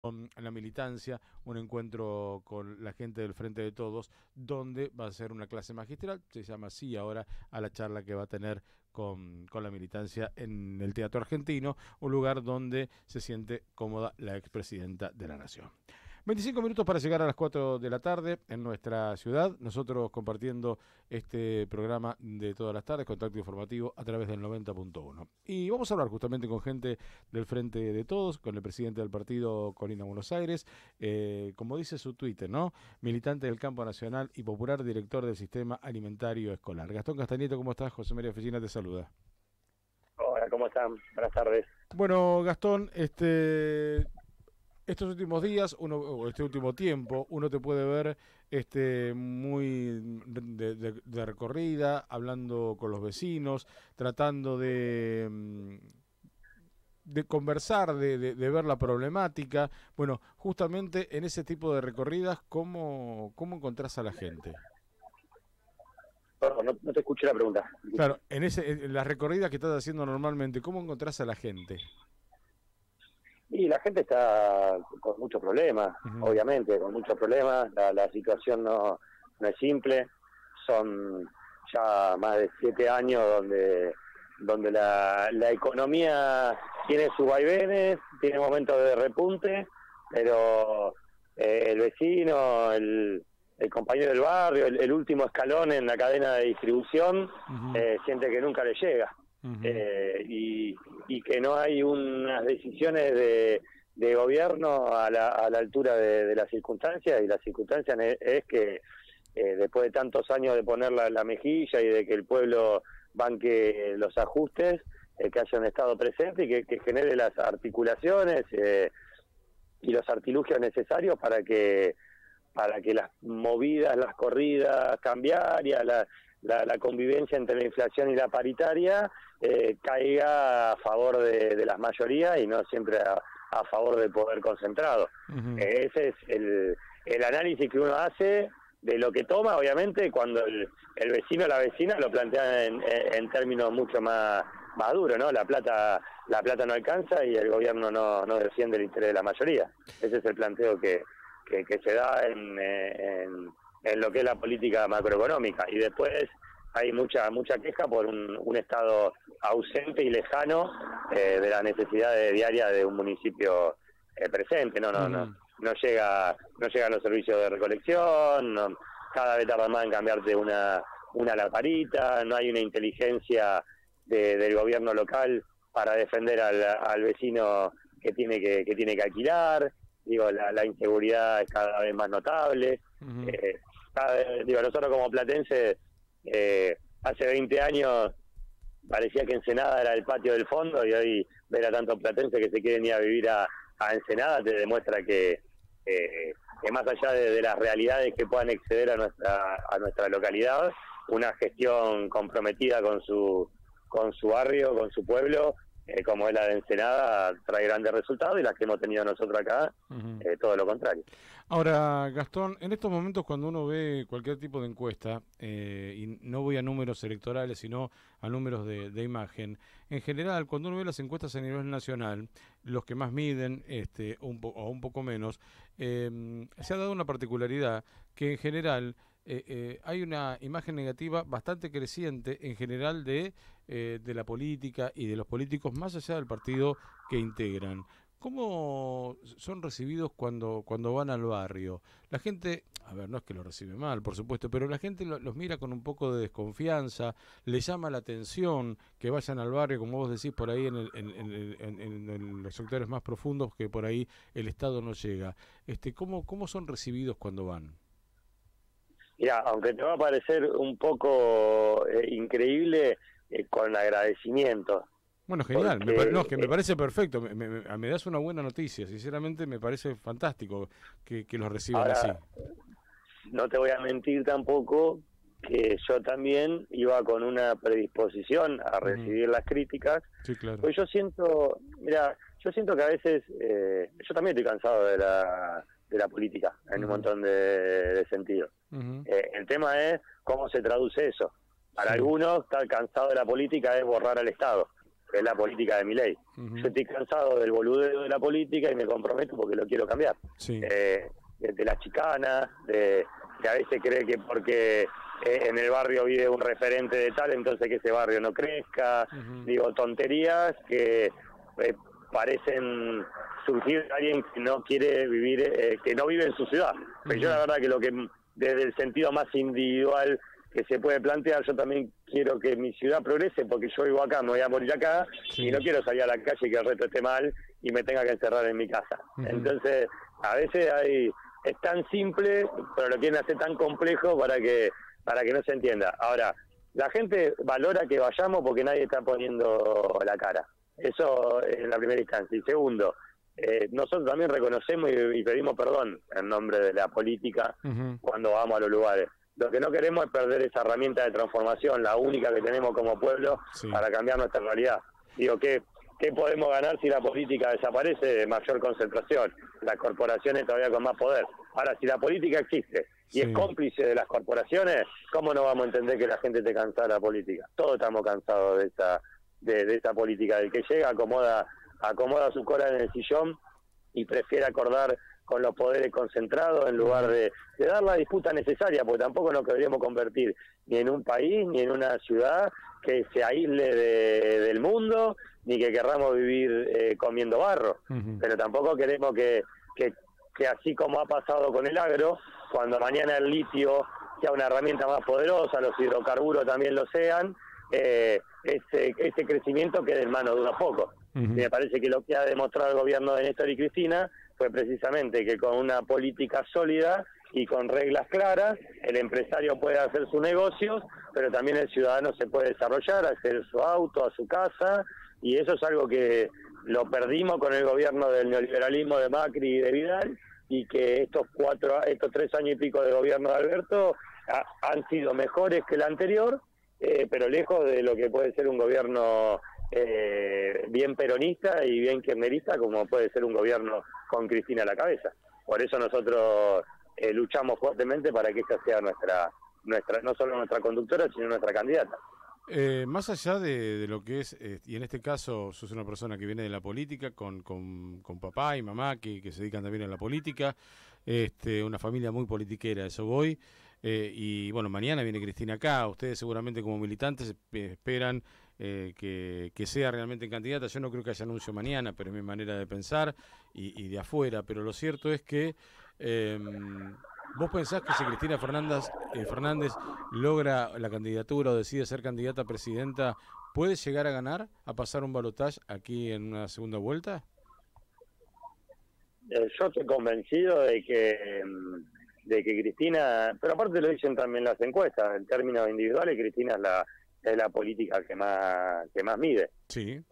con la militancia, un encuentro con la gente del Frente de Todos, donde va a ser una clase magistral, se llama así ahora a la charla que va a tener con la militancia en el Teatro Argentino, un lugar donde se siente cómoda la expresidenta de la Nación. 25 minutos para llegar a las 4 de la tarde en nuestra ciudad, nosotros compartiendo este programa de todas las tardes, contacto informativo a través del 90.1. Y vamos a hablar justamente con gente del Frente de Todos, con el presidente del partido, Corina Buenos Aires, como dice su Twitter, ¿no? Militante del campo nacional y popular, director del sistema alimentario escolar. Gastón Castañeto, ¿cómo estás? José María Oficina te saluda. Hola, ¿cómo están? Buenas tardes. Bueno, Gastón, estos últimos días, o este último tiempo, uno te puede ver muy de recorrida, hablando con los vecinos, tratando de conversar, de ver la problemática. Bueno, justamente en ese tipo de recorridas, ¿cómo encontrás a la gente? Perdón, no te escuché la pregunta. Claro, en las recorridas que estás haciendo normalmente, ¿cómo encontrás a la gente? Y la gente está con muchos problemas, Uh-huh. obviamente, con muchos problemas. La situación no es simple. Son ya más de 7 años donde la economía tiene sus vaivenes, tiene momentos de repunte, pero el vecino, el compañero del barrio, el último escalón en la cadena de distribución, Uh-huh. siente que nunca le llega. Uh-huh. Y que no hay unas decisiones de gobierno a la altura de las circunstancias, y las circunstancias es que después de tantos años de poner la mejilla y de que el pueblo banque los ajustes, que haya un Estado presente y que genere las articulaciones y los artilugios necesarios para que las movidas, las corridas cambiarias, la convivencia entre la inflación y la paritaria caiga a favor de las mayorías y no siempre a favor del poder concentrado. Uh-huh. Ese es el análisis que uno hace de lo que toma, obviamente, cuando el vecino o la vecina lo plantea en términos mucho más duros, ¿no? La plata no alcanza y el gobierno no defiende el interés de la mayoría. Ese es el planteo que se da en lo que es la política macroeconómica. Y después hay mucha queja por un Estado ausente y lejano de la necesidad diaria de un municipio presente. Uh-huh. No llegan los servicios de recolección, cada vez tarda más en cambiarte una lamparita, no hay una inteligencia del gobierno local para defender al vecino que tiene que alquilar. Digo, la inseguridad es cada vez más notable. Uh-huh. Nosotros como platenses, hace 20 años parecía que Ensenada era el patio del fondo, y hoy ver a tantos platenses que se quieren ir a vivir a Ensenada te demuestra que más allá de las realidades que puedan exceder a nuestra localidad, una gestión comprometida con su barrio, con su pueblo, como es la de Ensenada, trae grandes resultados, y las que hemos tenido nosotros acá, Uh-huh. todo lo contrario. Ahora, Gastón, en estos momentos cuando uno ve cualquier tipo de encuesta, y no voy a números electorales, sino a números de imagen, en general, cuando uno ve las encuestas a nivel nacional, los que más miden, o un poco menos, se ha dado una particularidad que en general hay una imagen negativa bastante creciente en general de la política y de los políticos más allá del partido que integran. ¿Cómo son recibidos cuando van al barrio? La gente, a ver, no es que lo recibe mal, por supuesto, pero la gente los mira con un poco de desconfianza, le llama la atención que vayan al barrio, como vos decís, por ahí en los sectores más profundos, que por ahí el Estado no llega. ¿Cómo son recibidos cuando van? Mira, aunque te va a parecer un poco increíble, con agradecimiento, Bueno, genial, no, porque es que me parece perfecto, me das una buena noticia, sinceramente me parece fantástico que los reciban así. ahora no te voy a mentir tampoco que yo también iba con una predisposición a Uh-huh. recibir las críticas, Sí, claro. pues yo siento que a veces, yo también estoy cansado de la política en un Uh-huh. montón de sentidos. Uh-huh. El tema es cómo se traduce eso. Para Sí. algunos, estar cansado de la política es borrar al Estado. que es la política de Milei. Yo estoy cansado del boludeo de la política y me comprometo porque lo quiero cambiar. Sí. De las chicanas, de a veces cree que porque en el barrio vive un referente de tal, entonces que ese barrio no crezca. Digo, tonterías que parecen surgir de alguien que no quiere vivir, que no vive en su ciudad. Pero yo la verdad que lo que desde el sentido más individual que se puede plantear, yo también quiero que mi ciudad progrese porque yo vivo acá, me voy a morir acá y no quiero salir a la calle y que el resto esté mal y me tenga que encerrar en mi casa. Entonces, a veces es tan simple, pero lo quieren hacer tan complejo para que no se entienda. Ahora, la gente valora que vayamos porque nadie está poniendo la cara. Eso es la primera instancia. Y segundo, nosotros también reconocemos y pedimos perdón en nombre de la política cuando vamos a los lugares. Lo que no queremos es perder esa herramienta de transformación, la única que tenemos como pueblo para cambiar nuestra realidad. Digo, ¿qué podemos ganar si la política desaparece? Mayor concentración, las corporaciones todavía con más poder. Ahora, si la política existe y es cómplice de las corporaciones, ¿cómo no vamos a entender que la gente esté cansada de la política? Todos estamos cansados de esa política, del que llega, acomoda su cola en el sillón y prefiere acordar con los poderes concentrados en lugar de dar la disputa necesaria, porque tampoco nos deberíamos convertir ni en un país ni en una ciudad que se aísle del mundo, ni que querramos vivir comiendo barro. Pero tampoco queremos que así como ha pasado con el agro, cuando mañana el litio sea una herramienta más poderosa, los hidrocarburos también lo sean, ese crecimiento quede en mano de unos pocos. Me parece que lo que ha demostrado el gobierno de Néstor y Cristina fue precisamente que con una política sólida y con reglas claras, el empresario puede hacer sus negocios, pero también el ciudadano se puede desarrollar, hacer su auto, a su casa, y eso es algo que lo perdimos con el gobierno del neoliberalismo de Macri y de Vidal, y que estos 3 años y pico de gobierno de Alberto han sido mejores que el anterior, pero lejos de lo que puede ser un gobierno bien peronista y bien kirchnerista, como puede ser un gobierno con Cristina a la cabeza. Por eso nosotros luchamos fuertemente para que esta sea nuestra no solo nuestra conductora, sino nuestra candidata. Más allá de lo que es, y en este caso sos una persona que viene de la política, con papá y mamá que se dedican también a la política, una familia muy politiquera, eso voy, y bueno, mañana viene Cristina acá, ustedes seguramente como militantes esperan que sea realmente candidata. Yo no creo que haya anuncio mañana, pero es mi manera de pensar y de afuera, pero lo cierto es que ¿vos pensás que si Cristina Fernández logra la candidatura o decide ser candidata a presidenta, puede llegar a ganar, a pasar un balotaje aquí en una segunda vuelta? Yo estoy convencido de que Cristina, pero aparte lo dicen también las encuestas, en términos individuales, Cristina es la política que más mide. Sí.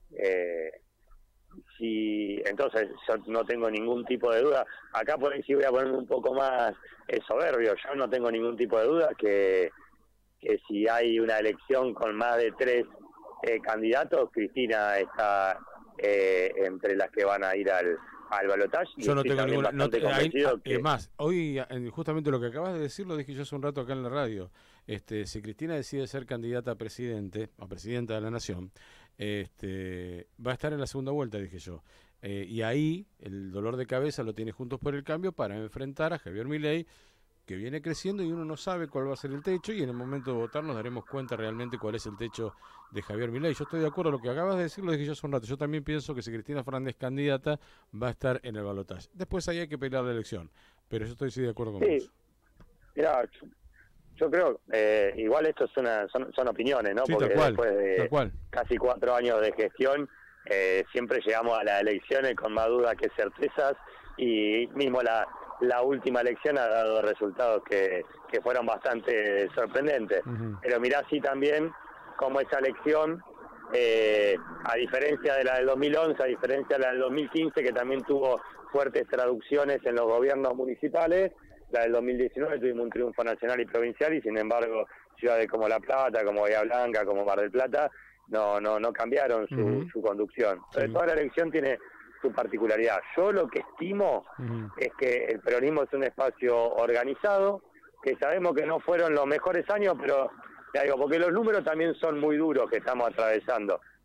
Entonces yo no tengo ningún tipo de duda. Acá por ahí sí voy a ponerme un poco más soberbio. Yo no tengo ningún tipo de duda que si hay una elección con más de 3 candidatos, Cristina está entre las que van a ir al balotaje. Yo no tengo ninguna. Es más, hoy justamente lo que acabas de decir lo dije yo hace un rato acá en la radio. Si Cristina decide ser candidata a presidenta de la Nación, va a estar en la segunda vuelta, dije yo. Y ahí el dolor de cabeza lo tiene Juntos por el Cambio para enfrentar a Javier Milei, que viene creciendo y uno no sabe cuál va a ser el techo, y en el momento de votar nos daremos cuenta realmente cuál es el techo de Javier Milei. Yo estoy de acuerdo, lo que acabas de decir lo dije yo hace un rato. Yo también pienso que si Cristina Fernández es candidata va a estar en el balotaje. Después ahí hay que pelear la elección, pero yo estoy de acuerdo con vos. Mirá, yo creo, igual esto son opiniones, ¿no? Sí, porque tal después de cual. casi 4 años de gestión, siempre llegamos a las elecciones con más dudas que certezas, y mismo la última elección ha dado resultados que fueron bastante sorprendentes. Pero mirá sí también como esa elección, a diferencia de la del 2011, a diferencia de la del 2015, que también tuvo fuertes traducciones en los gobiernos municipales, la del 2019 tuvimos un triunfo nacional y provincial, y sin embargo ciudades como La Plata, como Bahía Blanca, como Mar del Plata no cambiaron su conducción. Entonces toda la elección tiene su particularidad. Yo lo que estimo es que el peronismo es un espacio organizado, que sabemos que no fueron los mejores años, pero ya digo, porque los números también son muy duros que estamos atravesando.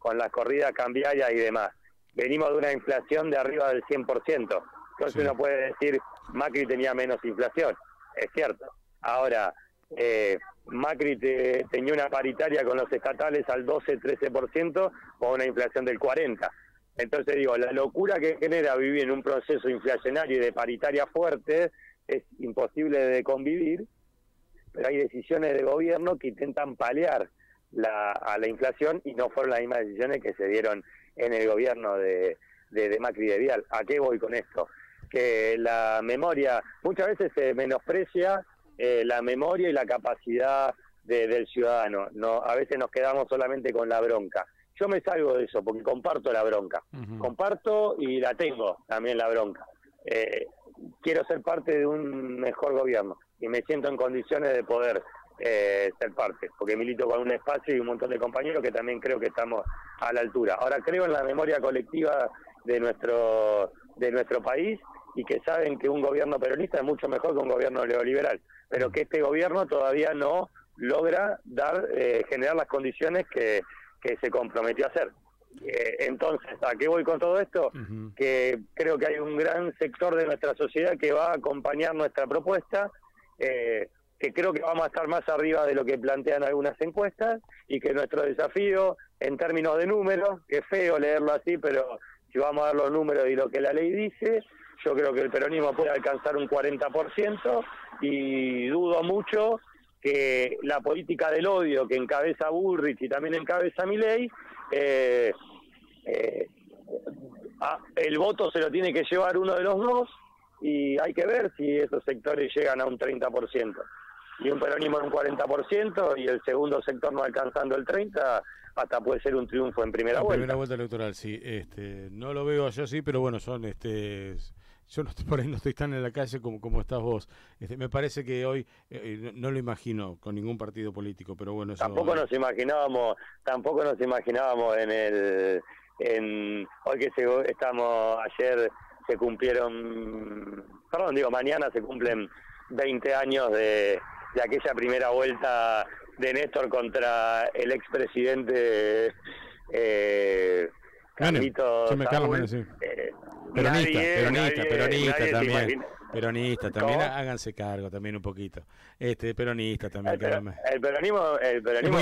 con las corridas cambiarias y demás. Venimos de una inflación de arriba del 100%. Entonces uno puede decir, Macri tenía menos inflación. Es cierto. Ahora, Macri tenía una paritaria con los estatales al 12-13% con una inflación del 40%. Entonces digo, la locura que genera vivir en un proceso inflacionario y de paritaria fuerte es imposible de convivir, pero hay decisiones de gobierno que intentan paliar a la inflación y no fueron las mismas decisiones que se dieron en el gobierno de Macri y de Vidal. ¿A qué voy con esto? Que la memoria, muchas veces se menosprecia la memoria y la capacidad del ciudadano. No, a veces nos quedamos solamente con la bronca. Yo me salgo de eso porque comparto la bronca. Comparto y la tengo también la bronca. Quiero ser parte de un mejor gobierno y me siento en condiciones de poder ser parte, porque milito con un espacio y un montón de compañeros que también creo que estamos a la altura. Ahora creo en la memoria colectiva de nuestro país y que saben que un gobierno peronista es mucho mejor que un gobierno neoliberal, pero que este gobierno todavía no logra generar las condiciones que se comprometió a hacer. Entonces, ¿a qué voy con todo esto? Que creo que hay un gran sector de nuestra sociedad que va a acompañar nuestra propuesta, que creo que vamos a estar más arriba de lo que plantean algunas encuestas, y que nuestro desafío en términos de números, que es feo leerlo así, pero si vamos a ver los números y lo que la ley dice, yo creo que el peronismo puede alcanzar un 40%, y dudo mucho que la política del odio que encabeza Bullrich y también encabeza Milei, el voto se lo tiene que llevar uno de los dos, y hay que ver si esos sectores llegan a un 30%. Y un peronismo en un 40% y el segundo sector no alcanzando el 30%, hasta puede ser un triunfo en primera vuelta. Primera vuelta electoral, sí. No lo veo yo, sí, pero bueno, yo no estoy, por ahí no estoy tan en la calle como estás vos. Me parece que hoy no lo imagino con ningún partido político, pero bueno, eso, tampoco nos imaginábamos hoy que ayer se cumplieron, mañana se cumplen 20 años de aquella primera vuelta de Néstor contra el expresidente Carlito Saúl. Sí. Peronista también. Peronista también, háganse cargo también un poquito. Peronista también. El peronismo es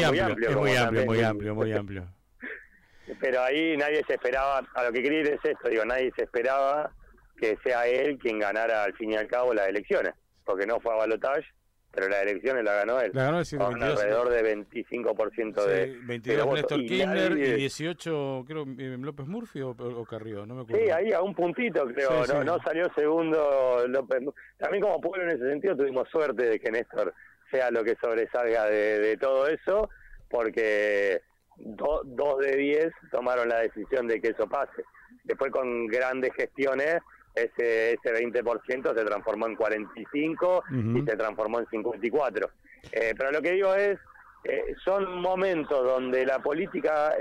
muy amplio. Pero ahí nadie se esperaba, a lo que quería ir es esto, nadie se esperaba que sea él quien ganara al fin y al cabo las elecciones, porque no fue a balotaje, pero las elecciones la ganó él. La ganó el con alrededor de 25% de 22 de Néstor Kirchner y 18, creo, López Murphy o Carrió, no me acuerdo. Sí, ahí a un puntito, creo, sí, no salió segundo López. También como pueblo en ese sentido tuvimos suerte de que Néstor sea lo que sobresalga de todo eso, porque 2 de 10 tomaron la decisión de que eso pase. Después con grandes gestiones ese 20% se transformó en 45 y se transformó en 54. Pero lo que digo es, son momentos donde la política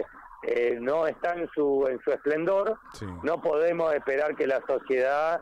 no está en su esplendor. Sí. No podemos esperar que la sociedad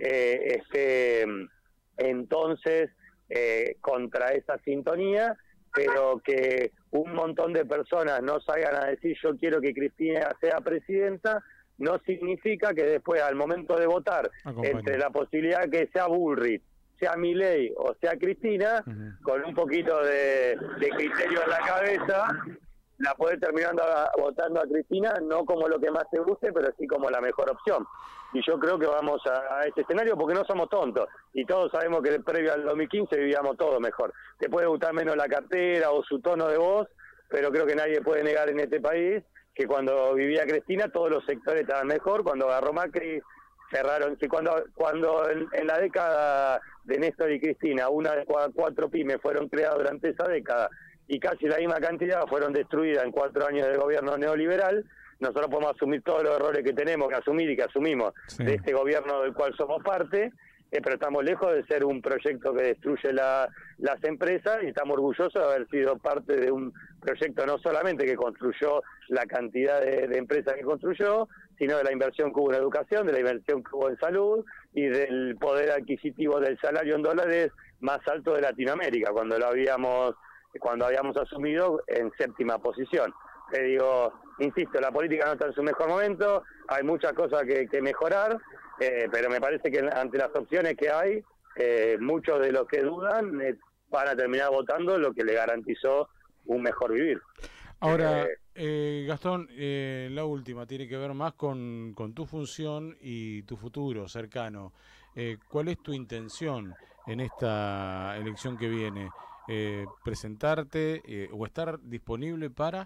esté entonces contra esa sintonía, pero que un montón de personas no salgan a decir yo quiero que Cristina sea presidenta, no significa que después al momento de votar entre la posibilidad que sea Bullrich, sea Milei o sea Cristina, con un poquito de criterio en la cabeza, la podés terminar votando a Cristina, no como lo que más te guste, pero sí como la mejor opción. Y yo creo que vamos a este escenario porque no somos tontos, y todos sabemos que previo al 2015 vivíamos todo mejor. Te puede gustar menos la cartera o su tono de voz, pero creo que nadie puede negar en este país que cuando vivía Cristina todos los sectores estaban mejor. Cuando agarró Macri cerraron, cuando en la década de Néstor y Cristina una de 4 pymes fueron creadas durante esa década y casi la misma cantidad fueron destruidas en 4 años de gobierno neoliberal, nosotros podemos asumir todos los errores que tenemos que asumir y que asumimos de este gobierno del cual somos parte, pero estamos lejos de ser un proyecto que destruye las empresas, y estamos orgullosos de haber sido parte de un proyecto no solamente que construyó la cantidad de empresas que construyó, sino de la inversión que hubo en educación, de la inversión que hubo en salud y del poder adquisitivo del salario en dólares más alto de Latinoamérica, cuando habíamos asumido en 7ª posición. Te digo, insisto, la política no está en su mejor momento, hay muchas cosas que mejorar, pero me parece que ante las opciones que hay, muchos de los que dudan van a terminar votando lo que le garantizó un mejor vivir. Ahora, Gastón, la última tiene que ver más con tu función y tu futuro cercano. ¿Cuál es tu intención en esta elección que viene? ¿Presentarte o estar disponible para?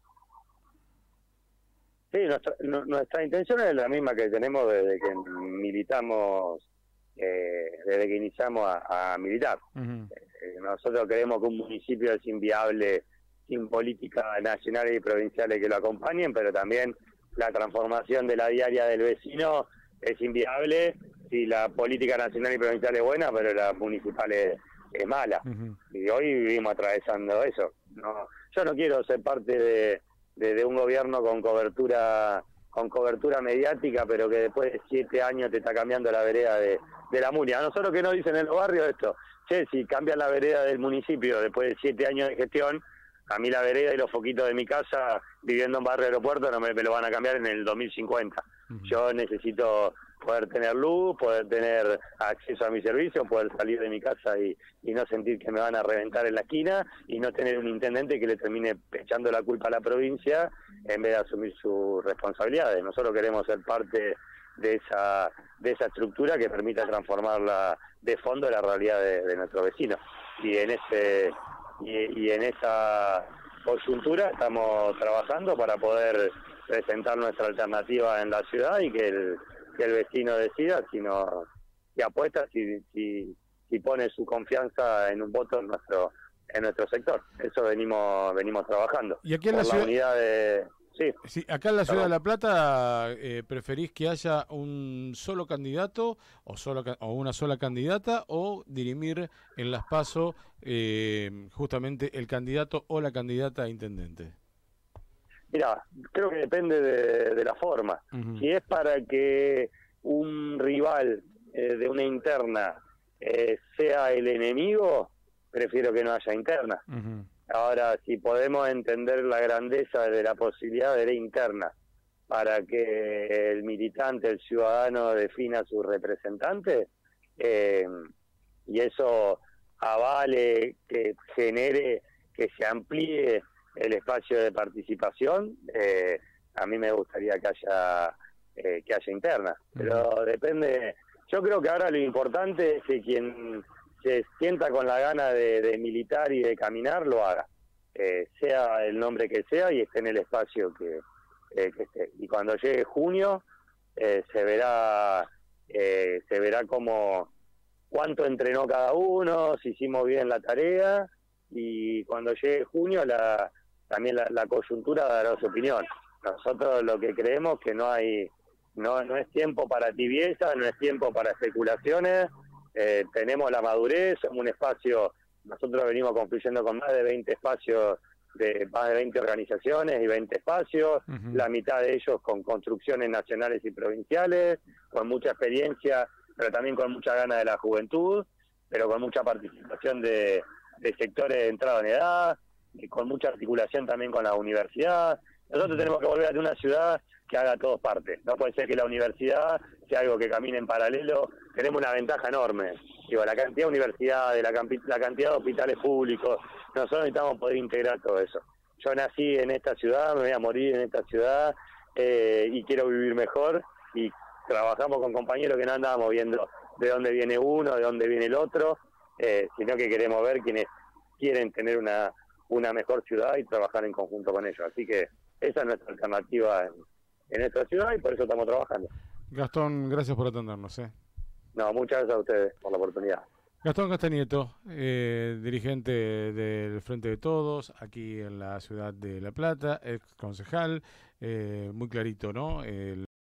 Sí, nuestra intención es la misma que tenemos desde que militamos, desde que iniciamos a militar. Uh-huh. Nosotros creemos que un municipio es inviable sin políticas nacionales y provinciales que lo acompañen, pero también la transformación de la diaria del vecino es inviable si la política nacional y provincial es buena, pero la municipal es mala. Uh-huh. Y hoy vivimos atravesando eso. Yo no quiero ser parte de un gobierno con cobertura mediática, pero que después de 7 años te está cambiando la vereda de la Munia. A nosotros que nos dicen en los barrios esto, che, si cambian la vereda del municipio después de 7 años de gestión, a mí la vereda y los foquitos de mi casa, viviendo en barrio aeropuerto, no me lo van a cambiar en el 2050. Uh-huh. Yo necesito poder tener luz, poder tener acceso a mi servicio, poder salir de mi casa y no sentir que me van a reventar en la esquina, y no tener un intendente que le termine echando la culpa a la provincia en vez de asumir sus responsabilidades. Nosotros queremos ser parte de esa estructura que permita transformarla de fondo en la realidad de nuestros vecinos. Y en esa coyuntura estamos trabajando para poder presentar nuestra alternativa en la ciudad y que el vecino decida si apuesta, si pone su confianza en un voto en nuestro sector. Eso venimos trabajando. ¿Y aquí en la ciudad? Unidad de... Sí, acá en la ciudad de La Plata, ¿preferís que haya un solo candidato o una sola candidata, o dirimir en las PASO justamente el candidato o la candidata a intendente? Mira, creo que depende de la forma. Uh-huh. Si es para que un rival de una interna sea el enemigo, prefiero que no haya interna. Uh-huh. Ahora, si podemos entender la grandeza de la posibilidad de la interna para que el militante, el ciudadano, defina su representante, y eso avale, que genere, que se amplíe el espacio de participación, a mí me gustaría que haya interna. Pero depende. Yo creo que ahora lo importante es que quien se sienta con la gana de militar y de caminar, lo haga, sea el nombre que sea y esté en el espacio que esté. Y cuando llegue junio, se verá como cuánto entrenó cada uno, si hicimos bien la tarea, y cuando llegue junio también la coyuntura dará su opinión. Nosotros lo que creemos que no es tiempo para tibieza, no es tiempo para especulaciones. Tenemos la madurez, somos un espacio, nosotros venimos construyendo con más de 20 espacios, de más de 20 organizaciones y 20 espacios, uh-huh. La mitad de ellos con construcciones nacionales y provinciales, con mucha experiencia, pero también con mucha gana de la juventud, pero con mucha participación de sectores de entrada en edad, y con mucha articulación también con la universidad. Nosotros tenemos que volver a una ciudad que haga todos parte. No puede ser que la universidad sea algo que camine en paralelo. Tenemos una ventaja enorme. Digo, la cantidad de universidades, la cantidad de hospitales públicos. Nosotros necesitamos poder integrar todo eso. Yo nací en esta ciudad, me voy a morir en esta ciudad, y quiero vivir mejor. Y trabajamos con compañeros que no andábamos viendo de dónde viene uno, de dónde viene el otro, sino que queremos ver quienes quieren tener una mejor ciudad y trabajar en conjunto con ellos. Así que esa es nuestra alternativa en nuestra ciudad, y por eso estamos trabajando. Gastón, gracias por atendernos. No, muchas gracias a ustedes por la oportunidad. Gastón Castañeto, dirigente del Frente de Todos, aquí en la ciudad de La Plata, ex concejal, muy clarito, ¿no?